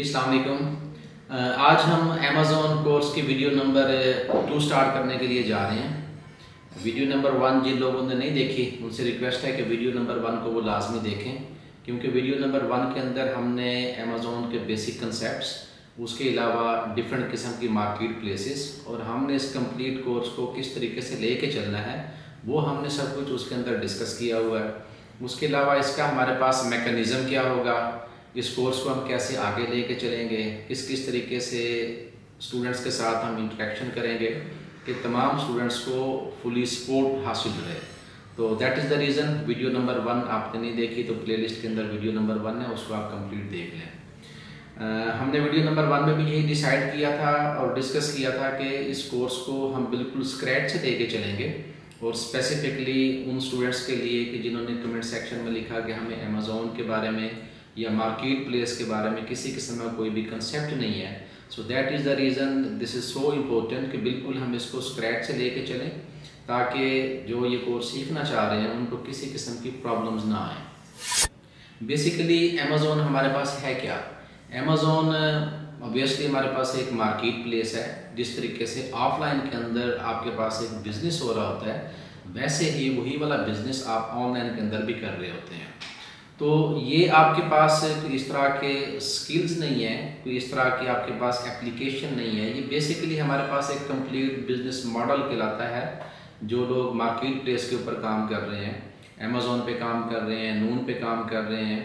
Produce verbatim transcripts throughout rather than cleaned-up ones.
अस्सलाम वालेकुम। आज हम अमेज़ॉन कोर्स की वीडियो नंबर टू स्टार्ट करने के लिए जा रहे हैं। वीडियो नंबर वन जिन लोगों ने नहीं देखी उनसे रिक्वेस्ट है कि वीडियो नंबर वन को वो लाजमी देखें, क्योंकि वीडियो नंबर वन के अंदर हमने अमेज़ॉन के बेसिक कंसेप्ट्स, उसके अलावा डिफरेंट किस्म की मार्केट प्लेसेस और हमने इस कंप्लीट कोर्स को किस तरीके से लेके चलना है वो हमने सब कुछ उसके अंदर डिस्कस किया हुआ है। उसके अलावा इसका हमारे पास मैकेनिज़्म क्या होगा, इस कोर्स को हम कैसे आगे लेके चलेंगे, किस किस तरीके से स्टूडेंट्स के साथ हम इंटरेक्शन करेंगे कि तमाम स्टूडेंट्स को फुली सपोर्ट हासिल रहे। तो that is the reason video number one आपने नहीं देखी तो प्लेलिस्ट के अंदर वीडियो नंबर वन है, उसको आप कंप्लीट देख लें। Uh, हमने वीडियो नंबर वन में भी यही डिसाइड किया था और डिस्कस किया था कि इस कोर्स को हम बिल्कुल स्क्रैच से लेके चलेंगे और स्पेसिफिकली उन स्टूडेंट्स के लिए कि जिन्होंने कमेंट सेक्शन में लिखा कि हमें अमेज़ॉन के बारे में या मार्केट प्लेस के बारे में किसी किस्म का कोई भी कंसेप्ट नहीं है। So that is the reason this is so important कि बिल्कुल हम इसको स्क्रैच से लेके चलें ताकि जो ये कोर्स सीखना चाह रहे हैं उनको किसी किस्म की प्रॉब्लम्स ना आए। बेसिकली अमेज़ॉन हमारे पास है क्या? अमेज़ॉन ऑब्वियसली हमारे पास एक मार्केट प्लेस है। जिस तरीके से ऑफलाइन के अंदर आपके पास एक बिज़नेस हो रहा होता है वैसे ही वही वाला बिज़नेस आप ऑनलाइन के अंदर भी कर रहे होते हैं। तो ये आपके पास इस तरह के स्किल्स नहीं है, कोई इस तरह की आपके पास एप्लीकेशन नहीं है। ये बेसिकली हमारे पास एक कंप्लीट बिजनेस मॉडल कहलाता है। जो लोग मार्केट प्लेस के ऊपर काम कर रहे हैं, अमेज़ॉन पे काम कर रहे हैं, नून पे काम कर रहे हैं,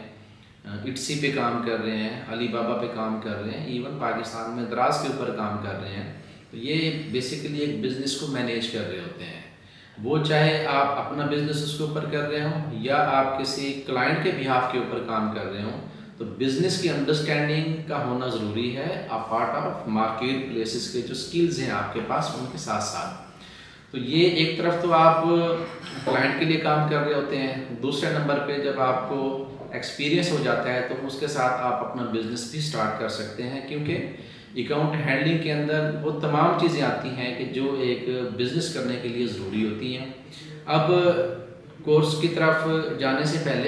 इट्सी पे काम कर रहे हैं, अलीबाबा पे काम कर रहे हैं, इवन पाकिस्तान में दराज के ऊपर काम कर रहे हैं, तो ये बेसिकली एक बिज़नेस को मैनेज कर रहे होते हैं। वो चाहे आप अपना बिजनेस उसके ऊपर कर रहे हो या आप किसी क्लाइंट के बिहाफ के ऊपर काम कर रहे हो, तो बिजनेस की अंडरस्टैंडिंग का होना ज़रूरी है a part of market places के जो स्किल्स हैं आपके पास उनके साथ साथ। तो ये एक तरफ तो आप क्लाइंट के लिए काम कर रहे होते हैं, दूसरे नंबर पे जब आपको एक्सपीरियंस हो जाता है तो उसके साथ आप अपना बिजनेस भी स्टार्ट कर सकते हैं, क्योंकि अकाउंट हैंडलिंग के अंदर वो तमाम चीज़ें आती हैं कि जो एक बिज़नेस करने के लिए ज़रूरी होती हैं। अब कोर्स की तरफ जाने से पहले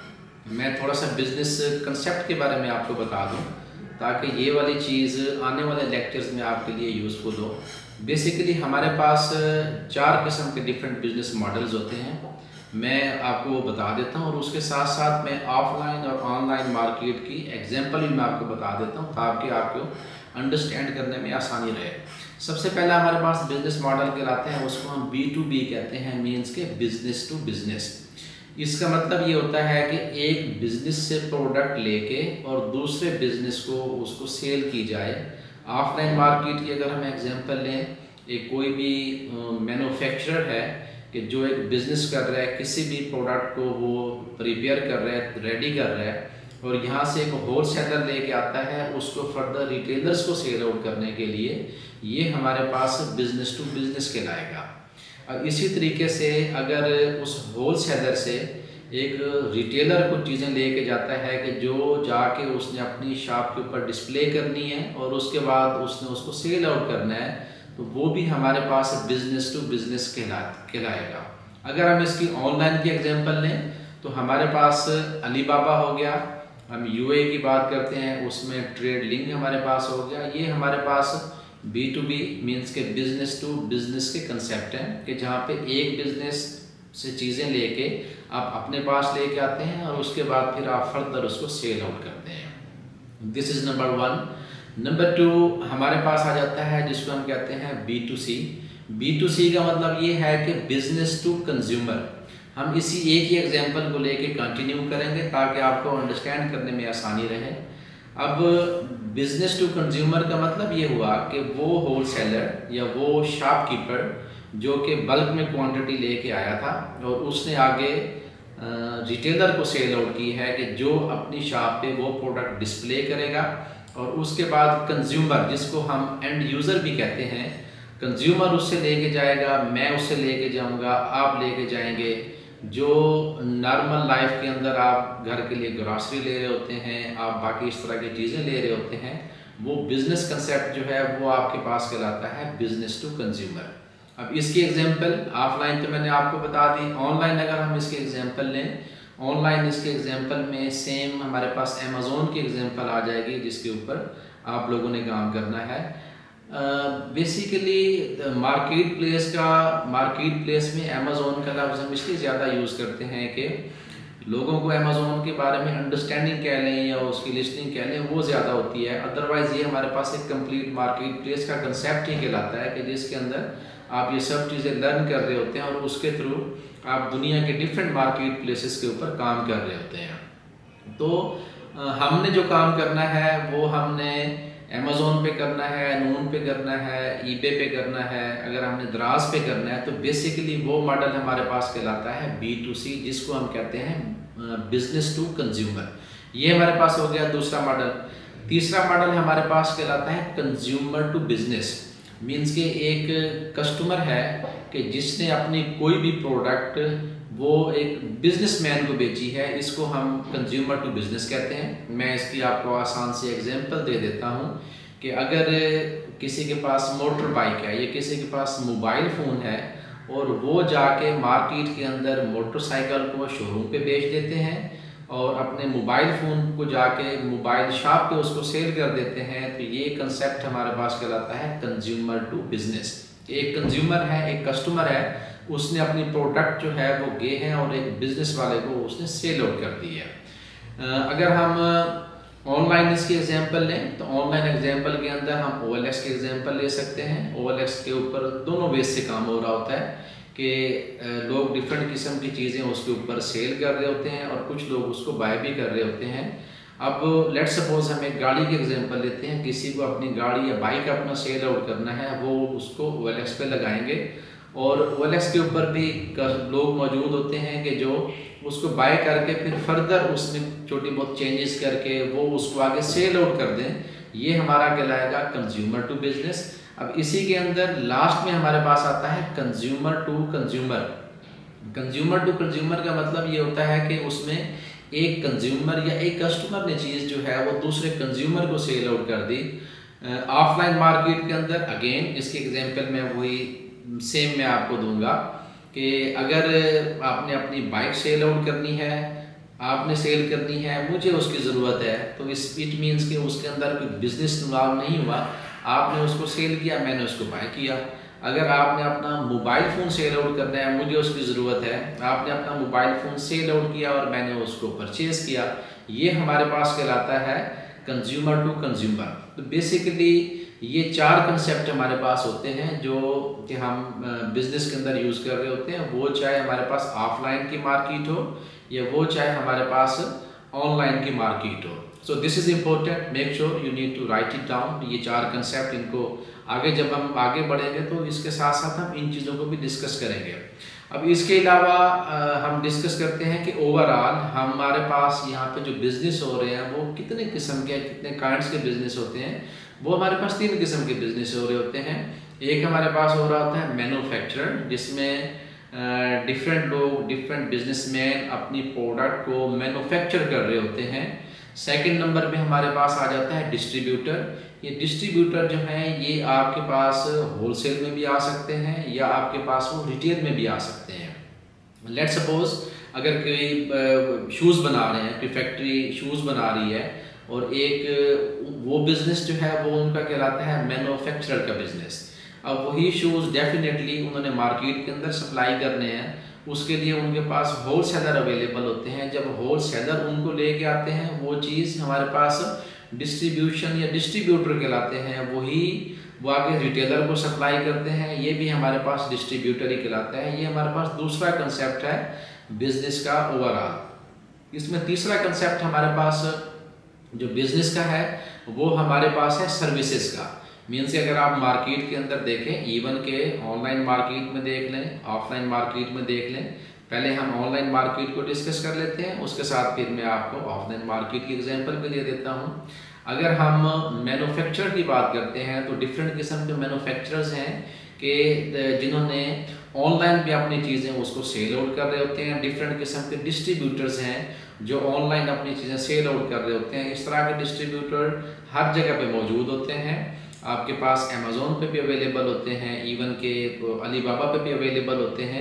मैं थोड़ा सा बिज़नेस कंसेप्ट के बारे में आपको बता दूं ताकि ये वाली चीज़ आने वाले लेक्चर्स में आपके लिए यूज़फुल हो। बेसिकली हमारे पास चार किस्म के डिफरेंट बिजनेस मॉडल्स होते हैं, मैं आपको बता देता हूँ और उसके साथ साथ मैं ऑफलाइन और ऑनलाइन मार्केट की एग्जांपल भी मैं आपको बता देता हूँ ताकि आपको अंडरस्टैंड करने में आसानी रहे। सबसे पहला हमारे पास बिजनेस मॉडल कहलाते हैं, उसको हम बी टू बी कहते हैं, मींस के बिजनेस टू बिजनेस। इसका मतलब ये होता है कि एक बिजनेस से प्रोडक्ट लेके और दूसरे बिजनेस को उसको सेल की जाए। ऑफलाइन मार्केट की अगर हम एग्जांपल लें, एक कोई भी मैन्युफैक्चरर है कि जो एक बिज़नेस कर रहा है, किसी भी प्रोडक्ट को वो प्रिपेयर कर रहा है, रेडी कर रहा है और यहाँ से एक होल सेलर लेके आता है उसको फर्दर रिटेलर्स को सेल आउट करने के लिए, ये हमारे पास बिज़नेस टू बिज़नेस कहलाएगा। अब इसी तरीके से अगर उस होल सेलर से एक रिटेलर कुछ चीज़ें लेके जाता है कि जो जाके उसने अपनी शॉप के ऊपर डिस्प्ले करनी है और उसके बाद उसने उसको सेल आउट करना है, तो वो भी हमारे पास बिज़नेस टू बिज़नेस कहला कहलाएगा। अगर हम इसकी ऑनलाइन की एग्जांपल लें तो हमारे पास अलीबाबा हो गया, हम यूए की बात करते हैं उसमें ट्रेड लिंक हमारे पास हो गया। ये हमारे पास बी टू बी मीन्स के बिज़नेस टू बिज़नेस के कंसेप्ट हैं कि जहाँ पे एक बिज़नेस से चीज़ें लेके आप अपने पास लेके आते हैं और उसके बाद फिर आप फर्दर उसको सेल आउट करते हैं। This is number one. Number two हमारे पास आ जाता है जिसको हम कहते हैं B to C. B to C का मतलब ये है कि बिजनेस टू कंज्यूमर। हम इसी एक ही एग्जांपल को लेके कंटिन्यू करेंगे ताकि आपको अंडरस्टैंड करने में आसानी रहे। अब बिजनेस टू कंज्यूमर का मतलब ये हुआ कि वो होल सेलर या वो शॉपकीपर जो कि बल्क में क्वांटिटी लेके आया था और उसने आगे रिटेलर को सेल आउट की है कि जो अपनी शॉप पे वो प्रोडक्ट डिस्प्ले करेगा और उसके बाद कंज्यूमर, जिसको हम एंड यूज़र भी कहते हैं, कंज्यूमर उससे लेके जाएगा, मैं उससे लेके जाऊंगा, आप लेके जाएंगे। जो नॉर्मल लाइफ के अंदर आप घर के लिए ग्रॉसरी ले रहे होते हैं, आप बाकी इस तरह की चीज़ें ले रहे होते हैं, वो बिज़नेस कंसेप्ट जो है वो आपके पास कहलाता है बिज़नेस टू कंज्यूमर। अब इसकी एग्जांपल ऑफलाइन तो मैंने आपको बता दी, ऑनलाइन अगर हम इसकी एग्जांपल लें, ऑनलाइन इसके एग्जांपल में सेम हमारे पास अमेज़ॉन की एग्जांपल आ जाएगी जिसके ऊपर आप लोगों ने काम करना है। बेसिकली मार्केट प्लेस का मार्केट प्लेस में अमेज़ॉन का लफ्ज़ हम इसलिए ज़्यादा यूज़ करते हैं कि लोगों को अमेज़ॉन के बारे में अंडरस्टैंडिंग कह लें या उसकी लिस्टिंग कह लें वो ज़्यादा होती है। अदरवाइज़ ये हमारे पास एक कंप्लीट मार्केट प्लेस का कंसेप्ट ही कहलाता है कि जिसके अंदर आप ये सब चीज़ें लर्न कर रहे होते हैं और उसके थ्रू आप दुनिया के डिफरेंट मार्केट प्लेसेस के ऊपर काम कर रहे होते हैं। तो हमने जो काम करना है वो हमने अमेज़ॉन पे करना है, नून पे करना है, ईबे पे करना है, अगर हमने दराज पे करना है तो बेसिकली वो मॉडल हमारे पास कहलाता है बी टू सी, जिसको हम कहते हैं बिजनेस टू कंज्यूमर। ये हमारे पास हो गया दूसरा मॉडल। तीसरा मॉडल हमारे पास कहलाता है कंज्यूमर टू बिजनेस। मीन्स के एक कस्टमर है कि जिसने अपनी कोई भी प्रोडक्ट वो एक बिजनेसमैन को बेची है, इसको हम कंज्यूमर टू बिजनेस कहते हैं। मैं इसकी आपको आसान सी एग्जांपल दे देता हूँ कि अगर किसी के पास मोटर बाइक है या किसी के पास मोबाइल फ़ोन है और वो जाके मार्केट के अंदर मोटरसाइकिल को शोरूम पे बेच देते हैं और अपने मोबाइल फ़ोन को जाके मोबाइल शॉप पे उसको सेल कर देते हैं, तो ये कंसेप्ट हमारे पास कहलाता है कंज्यूमर टू बिजनेस। एक कंज्यूमर है, एक कस्टमर है, उसने अपनी प्रोडक्ट जो है वो गे हैं और एक बिजनेस वाले को उसने सेल आउट कर दी है। अगर हम ऑनलाइन इसकी एग्जांपल लें तो ऑनलाइन एग्जांपल के अंदर हम ओ एल एक्स के एग्जांपल ले सकते हैं। ओ एल एक्स के ऊपर दोनों बेस से काम हो रहा होता है कि लोग डिफरेंट किस्म की चीज़ें उसके ऊपर सेल कर रहे होते हैं और कुछ लोग उसको बाय भी कर रहे होते हैं। अब लेट सपोज हम एक गाड़ी की एग्जांपल लेते हैं, किसी को अपनी गाड़ी या बाइक अपना सेल आउट करना है, वो उसको ओ एल एक्स पे लगाएंगे और ओ एल एक्स के ऊपर भी लोग मौजूद होते हैं कि जो उसको बाय करके फिर फर्दर उसमें छोटी बहुत चेंजेस करके वो उसको आगे सेल आउट कर दें। ये हमारा कहलाएगा कंज्यूमर टू बिजनेस। अब इसी के अंदर लास्ट में हमारे पास आता है consumer to consumer. Consumer to consumer का मतलब ये होता है कि उसमें एक कंज्यूमर या एक कस्टमर ने चीज़ जो है वो दूसरे कंज्यूमर को सेल आउट कर दी। ऑफलाइन मार्केट के अंदर अगेन इसके एग्जांपल में वही सेम मैं आपको दूंगा कि अगर आपने अपनी बाइक सेल आउट करनी है, आपने सेल करनी है, मुझे उसकी ज़रूरत है, तो इस इट मीन्स कि उसके अंदर कोई बिजनेस इन्वॉल्व नहीं हुआ, आपने उसको सेल किया, मैंने उसको बाय किया। अगर आपने अपना मोबाइल फ़ोन सेल आउट करना है, मुझे उसकी ज़रूरत है, आपने अपना मोबाइल फ़ोन सेल आउट किया और मैंने उसको परचेज़ किया, ये हमारे पास कहलाता है कंज्यूमर टू कंज्यूमर। तो बेसिकली ये चार कंसेप्ट हमारे पास होते हैं जो कि हम बिज़नेस के अंदर यूज़ कर रहे होते हैं, वो चाहे हमारे पास ऑफलाइन की मार्केट हो या वो चाहे हमारे पास ऑनलाइन की मार्केट हो। So this is important, make sure you need to write it down. ये चार कंसेप्ट, इनको आगे जब हम आगे बढ़ेंगे तो इसके साथ साथ हम इन चीज़ों को भी डिस्कस करेंगे। अब इसके अलावा हम डिस्कस करते हैं कि ओवरऑल हमारे पास यहाँ पे जो बिज़नेस हो रहे हैं वो कितने किस्म के, कितने काइंड्स के बिज़नेस होते हैं। वो हमारे पास तीन किस्म के बिज़नेस हो रहे होते हैं। एक हमारे पास हो रहा होता है मैन्युफैक्चरर, जिसमें डिफरेंट लोग, डिफरेंट बिजनेसमैन अपनी प्रोडक्ट को मैन्युफैक्चर कर रहे होते हैं। सेकंड नंबर पे हमारे पास आ जाता है डिस्ट्रीब्यूटर। ये डिस्ट्रीब्यूटर जो है ये आपके पास होलसेल में भी आ सकते हैं या आपके पास वो रिटेल में भी आ सकते हैं। लेट सपोज अगर कोई शूज़ बना रहे हैं, कोई फैक्ट्री शूज़ बना रही है और एक वो बिज़नेस जो है वो उनका कहलाता है मैन्युफैक्चरर का बिज़नेस। अब वही शूज़ डेफिनेटली उन्होंने मार्केट के अंदर सप्लाई करने हैं, उसके लिए उनके पास होल सेलर अवेलेबल होते हैं। जब होल सेलर उनको लेके आते हैं वो चीज़ हमारे पास डिस्ट्रीब्यूशन या डिस्ट्रीब्यूटर कहलाते हैं, वही वो आगे रिटेलर को सप्लाई करते हैं, ये भी हमारे पास डिस्ट्रीब्यूटर ही कहलाता है। ये हमारे पास दूसरा कंसेप्ट है बिजनेस का ओवरऑल। इसमें तीसरा कंसेप्ट हमारे पास जो बिजनेस का है वो हमारे पास है सर्विसेज का। मीन्स अगर आप मार्केट के अंदर देखें, इवन के ऑनलाइन मार्केट में देख लें, ऑफलाइन मार्केट में देख लें, पहले हम ऑनलाइन मार्केट को डिस्कस कर लेते हैं, उसके साथ फिर मैं आपको ऑफलाइन मार्केट की एग्जांपल भी दे देता हूं। अगर हम मैन्युफैक्चर की बात करते हैं तो डिफरेंट किस्म के मैन्युफैक्चरर्स हैं कि जिन्होंने ऑनलाइन भी अपनी चीज़ें उसको सेल आउट कर रहे होते हैं। डिफरेंट किस्म के डिस्ट्रीब्यूटर्स हैं जो ऑनलाइन अपनी चीज़ें सेल आउट कर रहे होते हैं। इस तरह के डिस्ट्रीब्यूटर हर जगह पे मौजूद होते हैं। आपके पास अमेज़ॉन पे भी अवेलेबल होते हैं, इवन के अलीबाबा पे भी अवेलेबल होते हैं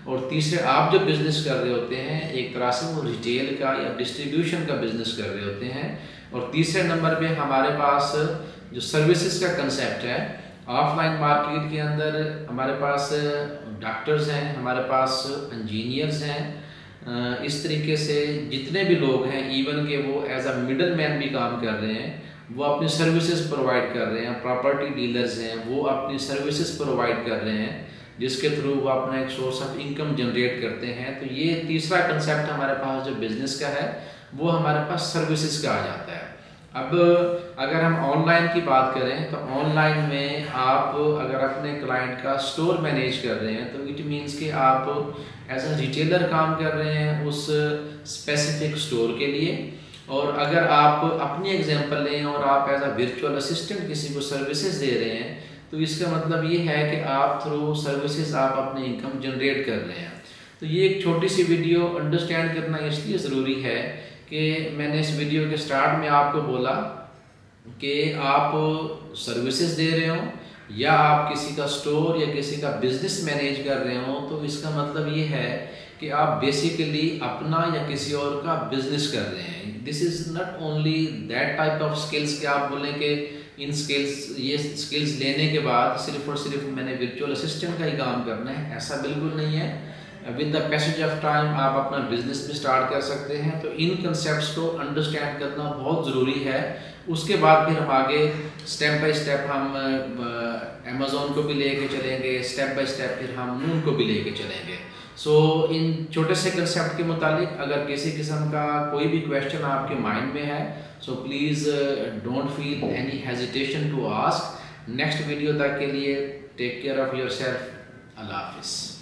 और तीसरे आप जो बिज़नेस कर रहे होते हैं एक तरह से वो रिटेल का या डिस्ट्रीब्यूशन का बिज़नेस कर रहे होते हैं। और तीसरे नंबर पे हमारे पास जो सर्विसेज का कंसेप्ट है, ऑफलाइन मार्केट के अंदर हमारे पास डॉक्टर्स हैं, हमारे पास इंजीनियर्स हैं, इस तरीके से जितने भी लोग हैं, इवन के वो एज अ मिडल मैन भी काम कर रहे हैं, वो अपनी सर्विसेज प्रोवाइड कर रहे हैं। प्रॉपर्टी डीलर्स हैं, वो अपनी सर्विसेज प्रोवाइड कर रहे हैं जिसके थ्रू वो अपना एक सोर्स ऑफ इनकम जनरेट करते हैं। तो ये तीसरा कंसेप्ट हमारे पास जो बिज़नेस का है वो हमारे पास सर्विसेज का आ जाता है। अब अगर हम ऑनलाइन की बात करें तो ऑनलाइन में आप अगर अपने क्लाइंट का स्टोर मैनेज कर रहे हैं तो इट मीन्स कि आप एज अ रिटेलर काम कर रहे हैं उस स्पेसिफिक स्टोर के लिए। और अगर आप अपनी एग्जांपल लें और आप एज अ वर्चुअल असिस्टेंट किसी को सर्विसेज दे रहे हैं तो इसका मतलब ये है कि आप थ्रू सर्विसेज आप अपनी इनकम जनरेट कर रहे हैं। तो ये एक छोटी सी वीडियो अंडरस्टैंड करना इसलिए ज़रूरी है कि मैंने इस वीडियो के स्टार्ट में आपको बोला कि आप सर्विसेज दे रहे हो या आप किसी का स्टोर या किसी का बिजनेस मैनेज कर रहे हो, तो इसका मतलब ये है कि आप बेसिकली अपना या किसी और का बिजनेस कर रहे हैं। This is not only that type of skills कि आप बोलें कि इन स्किल्स ये स्किल्स लेने के बाद सिर्फ और सिर्फ मैंने वर्चुअल असिस्टेंट का ही काम करना है, ऐसा बिल्कुल नहीं है। With the passage of time आप अपना बिजनेस भी स्टार्ट कर सकते हैं। तो इन कंसेप्ट्स को अंडरस्टैंड करना बहुत ज़रूरी है। उसके बाद फिर हम आगे स्टेप बाय स्टेप हम अमेज़ॉन को भी लेके चलेंगे, स्टेप बाय स्टेप फिर हम नून को भी लेके चलेंगे। सो so, इन छोटे से कंसेप्ट के मुतालिक अगर किसी किस्म का कोई भी क्वेश्चन आपके माइंड में है so please don't feel any hesitation to ask. Next video तक के लिए take care of your self. अल्लाह हाफिज़।